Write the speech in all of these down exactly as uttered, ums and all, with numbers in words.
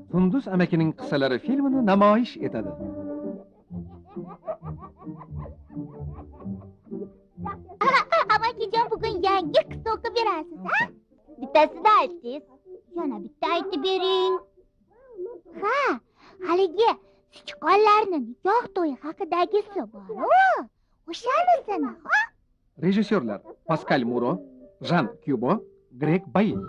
Sundus amakining qissalari filmini namoyish etadi. Amakijon bugun yangi qissa o'qib berasiz, ha? Bittasini aytingiz. Yana bitta aytib bering. Ha, haligi sichqonlarni nikoh to'yi haqidagisi bor-ku. O'shanisini, ha? Rejissyorlar Pascal Muro, Jean Cubo, Greg Bain.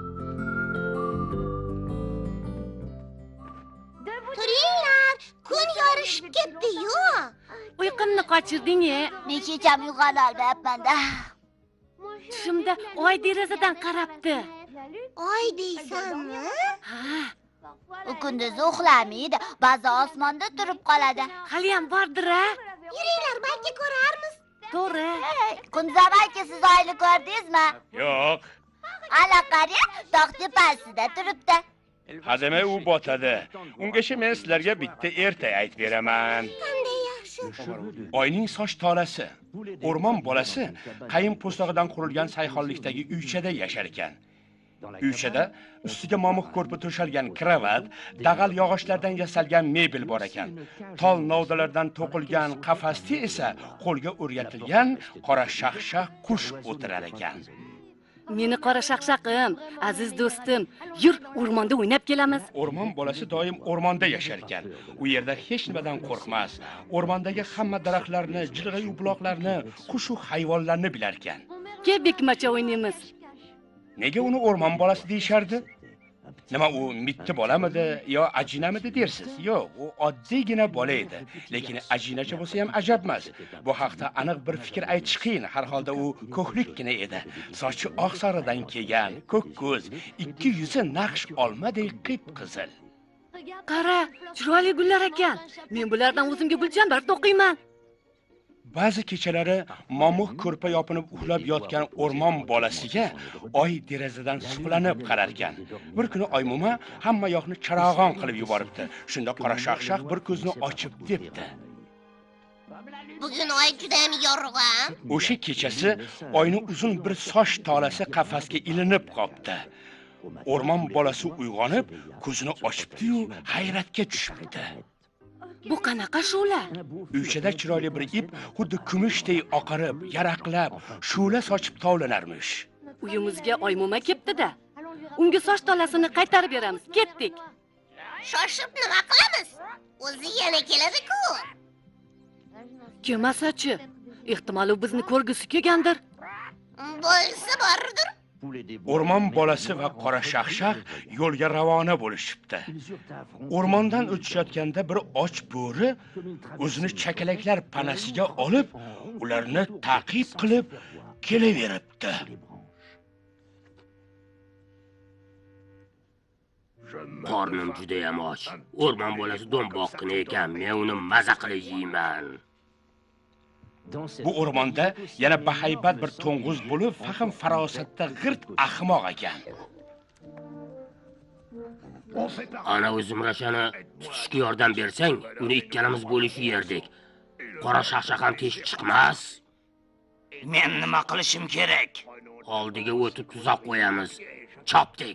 Turinglar, kun yorishib ketdi-yu. Uyqumni qochirding-a? Men kecham uyg'ona olmayapman-da. Tushimda oy derazadan qarabdi. Oy deysanmi? Ha, U kunduzi uxlamaydi, ba'zi osmonda turib qoladi. hali ham bordir-a? Yuringlar, balki ko'rarmiz. To'g'ri. Kunzam aka, siz oyni ko'rdingizmi? Yo'q. Ana qarang, tog' tepasida turibdi. Hademay u botadi. Ungacha men sizlarga bitta erta aytib beraman. Qanday yaxshi. Oyning soch tolasi, o'rmon bolasi qayin po'stlog'idan qurilgan sayxonlikdagi uychada yashar ekan. Uychada ustiga momiq ko'rpa to'shalgan kravat, dag'al yog'ochlardan yasalgan mebel bor ekan. Tol novdalardan to'qilgan qafasda esa qo'lga o'rgatilgan qora shaxshax qush o'tirar ekan. Meni qora shaqshaqim, aziz do'stim, yur o'rmonda o'ynab kelamiz. O'rmon bolasi doim o'rmonda yashar ekan. U yerda hech nimadan qo'rqmas. O'rmondagi hamma daraxtlarni, jilg'a buloqlarni, qush-u hayvonlarni bilar ekan. Ke bekmacha o'ynaymiz. Nega uni o'rmon bolasi deyishardi? Nima u mitti bolamidi yo ajinamidi dersiz? Yo'q, u oddiygina bola edi. Lekin ajinacha bo'lsa ham ajab emas. Bu haqda aniq bir fikr aytish qiyin. Har holda u ko'hlikkina edi. Sochi oq saridan kelgan, ko'k ko'z, ikki yuzi naqsh olmadek qip-qizil. Qara, chiroyli gullar ekan. Men bulardan o'zimga gulchambar to'qiyman. Ba'zi kechalari momiq ko'rpa yopinib uxlab yotgan o'rmon bolasiga oy derazadan suqlanib qarar ekan. Bir kuni Oymuma hamma yoqni charog'on qilib yuboribdi. Shunda qora shaqshaq bir ko'zni ochib debdi. Bugun oy juda ham yorug'a. O'sha kechasi oyni uzun bir soch tolasi qafasga ilinib qopti. O'rmon bolasi uyg'onib, ko'zini ochibdi-yu, hayratga tushibdi. Bu qanaqa shu'la? Uychada chiroyli bir ip xuddi kumushdek oqarib, yaraqlab, shu'la sochib tovlanarmish. Uyimizga Oymuma kelibdi-da. Unga soch tolasini qaytarib beramiz. Ketdik. Shoshib nima qilamiz? O'zi yana keladi-ku. Kelmasa-chi? Ehtimol u bizni ko'rgisi kelgandir. Bo'lsa bordir. O'rmon bolasi va qora shaqshaq yo'lga ravona bo'lishibdi. O'rmondan o'tishayotganda bir och bo'ri o'zini chakalaklar panasiga olib, ularni ta'qib qilib kelaveribdi. Qornim juda ham och. O'rmon bolasi do'mboqqina ekan, men uni maza qilib yeyman. Bu o'rmonda yana bahaybat bir to'ng'iz bo'lib, fahm farosatda g'irt ahmoq ekan. Ana o'zim rashani tutishga yordam bersang, uni ikkalamiz bo'lib yerdik. Qora shaqshaq ham teshib chiqmas. Men nima qilishim kerak? Oldiga o'tib tuzoq qo'yamiz. Chopdik.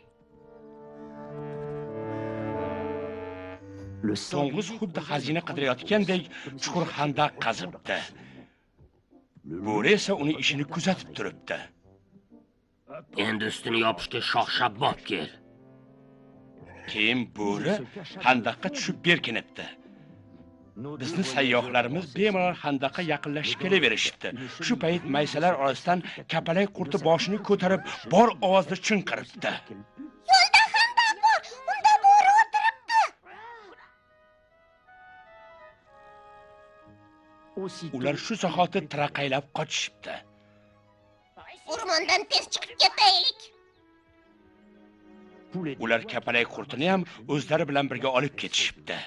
To'ng'iz xuddi xazina qidirayotgandek chuqur xandaq qazibdi. Bo'ri esa uni ishini kuzatib turibdi. Endi ustini yopishga shox-shabbob kel. Keyin bo'ri xandaqqa tushib berkinibdi. Bizni sayyohlarimiz bemalol xandaqqa yaqinlashib kelaverishibdi. Shu payt maysalar orasidan kapalak qurti boshini ko'tarib, bor ovozda chinqiribdi. Yo'lda xandaq bor, unda bo'ri o'tiribdi. Ular shu zahoti tiraqaylab qochishibdi. O'rmondan tez chiqib ketaylik. Ular kapalak qurtini ham o'zlari bilan birga olib ketishibdi.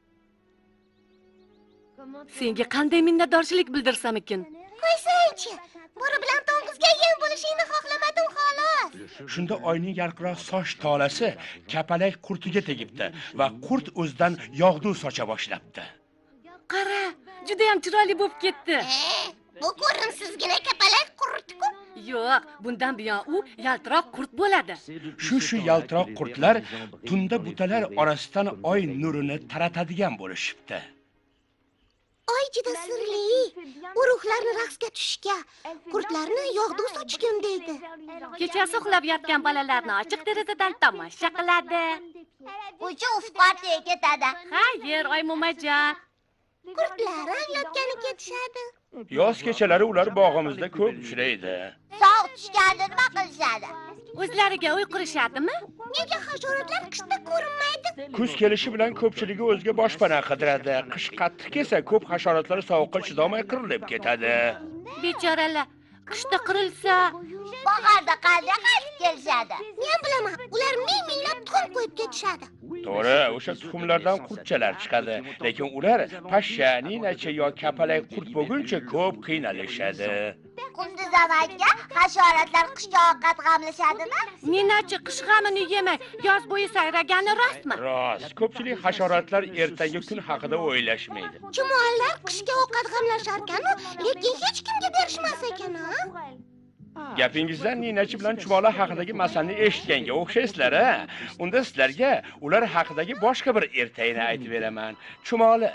Senga qanday minnatdorchilik bildirsam ekan? Qo'ysang-chi, bo'ri bilan to'ng'izga yem bo'lishingni xohlamadim xolos. Shunda oyning yarqiroq soch tolasi kapalak qurtiga tegibdi va qurt o'zidan yog'du socha boshlabdi. Qara, juda ham chiroyli bo'lib ketdi. Bu ko'rimsizgina kapalak qurti-ku. Yo'q, bundan buyon u yaltiroq qurt bo'ladi. Shu shu yaltiroq qurtlar tunda butalar orasidan oy nurini taratadigan bo'lishibdi. Oy juda sirli. U ruhlarni raqsga tushishga, qurtlarni yog'du sochishga undaydi. Kechasi uxlab yotgan bolalarni ochiq derazadan tomosha qiladi. Uchi ufqatga ketadi. Xayr, oy mo'majon. Qurtlar avlodgani ketishadi. Yoz kechalari ular bog'imizda ko'p uchraydi. Sovuq tushganda nima qilishadi? O'zlariga uy qurishadimi? Nega hasharotlar qishda ko'rinmaydi? Kuz kelishi bilan ko'pchiligi o'ziga boshpana qidiradi. Qish qattiq kelsa, ko'p hasharotlar sovuqqa chidolmay qirilib ketadi. Bechoralar, qishda qirilsa, Bahorda qanday qaytib kelishadi? Men bilaman, ular ming-minglab tuxum qo'yib ketishadi. To'g'ri, o'sha tuxumlardan qurtchalar chiqadi, lekin ular pashsha, ninacha yo kapalak qurt bo'lguncha ko'p qiynalishadi. Kunduz avvalga hasharotlar qishga ovqat g'amlashadimi? ninachi qish g'amini yemay yoz bo'yi sayragani rostmi? Rost, ko'pchilik hasharotlar ertangi kun haqida o'ylashmaydi. Chumollar qishga ovqat g'amlashar ekan-u, lekin hech kimga berishmas ekan-a? Gapingizdan ninachi bilan chumola haqidagi masalani eshitganga o'xshaysizlar-a? Unda sizlarga ular haqidagi boshqa bir ertayni aytib beraman. Chumola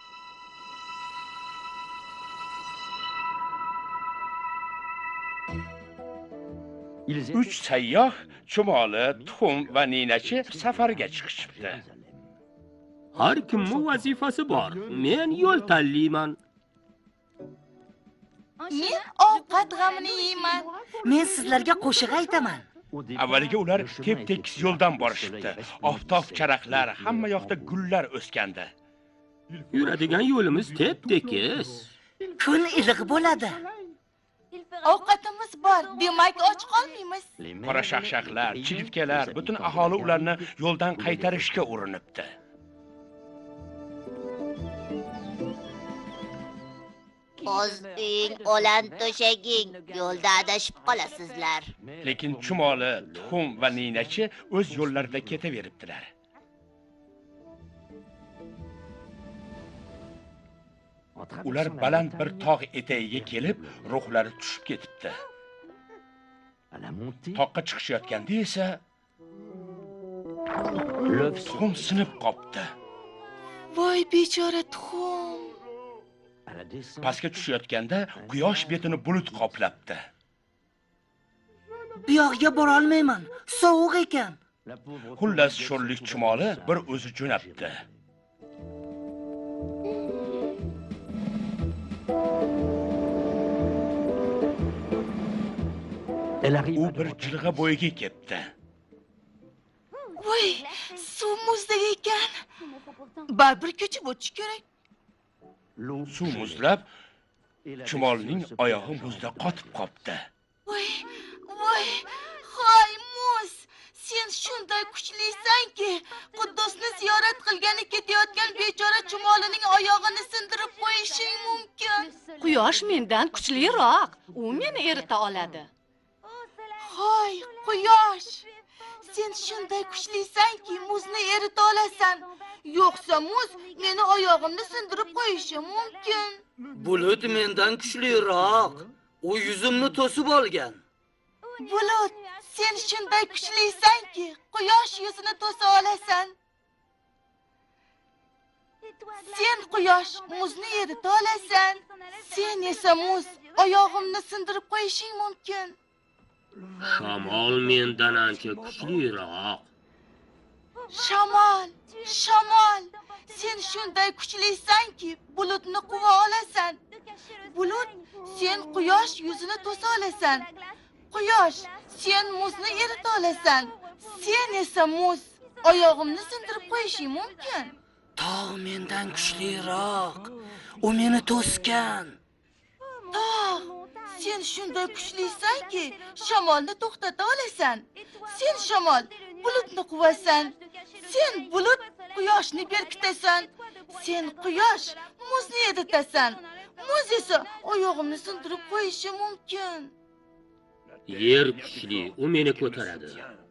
Uch sayyoh chumoli, tuxum va ninachi safarga chiqishibdi. Har kimning vazifasi bor. Men yo'l tanlayman. Men ovqat g'amini yeyman. Men sizlarga qo'shiq aytaman. Avvaliga ular tep-tekis yo'ldan borishibdi. Oftob charaqlar, hamma yoqda gullar o'sgandi. Yuradigan yo'limiz tep-tekis. Kun iliq bo'ladi. Ovqatimiz bor, demak och qolmaymiz. Qora shaqshaqlar, chigitkalar, butun aholi ularni yo'ldan qaytarishga urinibdi. O'z uying, o'lan to'shaging, yo'lda adashib qolasizlar. Lekin chumoli, tuxum va ninachi o'z yo'llarida ketaveribdilar. Ular baland bir tog' etagiga kelib, ruhlari tushib ketibdi. Toqqa chiqishayotganda esa tuxum sinib qopti. Voy bechora tuxum. Pastga tushayotganda quyosh betini bulut qoplabdi. Bu yoqqa bora olmayman. Sovuq ekan. Xullas sho'rlik chumoli bir o'zi jo'nabdi. U bir jilg'a bo'yiga ketdi. Voy, suv muzdek ekan. Baribir ko'chib o'tish kerak. Suv muzlab, chumolning oyog'i muzda qotib qopti. Voy, voy, hoy muz, sen shunday kuchlisanki, Quddusni ziyorat qilgani ketayotgan bechora chumolining oyog'ini sindirib qo'yishing mumkin. Quyosh mendan kuchliroq. U meni erita oladi. Hoy, quyosh, sen shunday kuchlisanki, muzni erita olasan. Yo'qsa muz meni oyog'imni sindirib qo'yishi mumkin. Bulut mendan kuchliroq. U yuzimni to'sib olgan. Bulut, sen shunday kuchlisanki, quyosh yuzini to'sa olasan. Sen quyosh muzni erita olasan. Sen esa muz oyog'imni sindirib qo'yishing mumkin. Shamol mendan ancha kuchliroq. Shamol, shamol, sen shunday kuchlisanki, bulutni quva olasan. Bulut, sen quyosh yuzini to'sa olasan. Quyosh, sen muzni erita olasan. Sen esa muz oyog'imni sindirib qo'yishing mumkin. Tog' mendan kuchliroq. U meni to'sgan. Tog', sen shunday kuchlisanki, shamolni to'xtata olasan. Sen shamol, bulutni quvasan. Sen bulut, quyoshni berkitasan. Sen quyosh, muzni eritasan. Muz esa oyog'imni sindirib qo'yishi mumkin. Yer kuchli, u meni ko'taradi.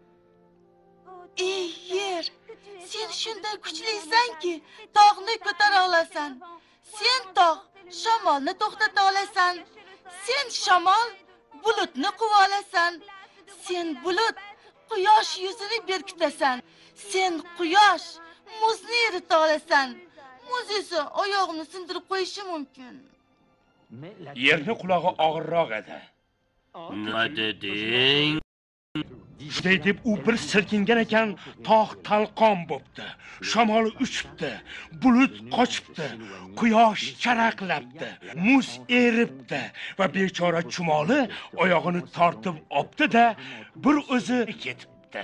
Ey yer, sen shunday kuchlisanki, tog'ni ko'tara olasan. Sen tog', shamolni to'xtata olasan. Sen shamol, bulutni quvolasan. Sen bulut, quyosh yuzini berkitasan. Sen quyosh, muzni erita olasan. Muz esa oyog'imni sindirib qo'yishi mumkin. Yerni qulog'i og'irroq edi. Nima deding? Shunday deb u bir silkingan ekan, tog' talqon bo'pti. Shamol uchibdi, bulut qochibdi, quyosh charaqlabdi, muz eribdi va bechora chumoli oyog'ini tortib opdi-da, bir o'zi ketibdi.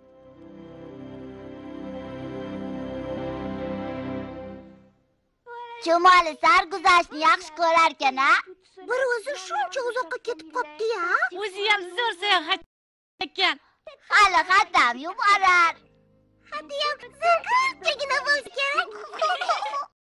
Chumoli sarguzashtni yaxshi ko'rar ekan-a? Bir o'zi shuncha uzoqqa ketib qopti-ya. O'zi ham zo'r sayohat ekan. Hali haddam yuborar. Hadiyam zigirchagina bo'lsa kerak.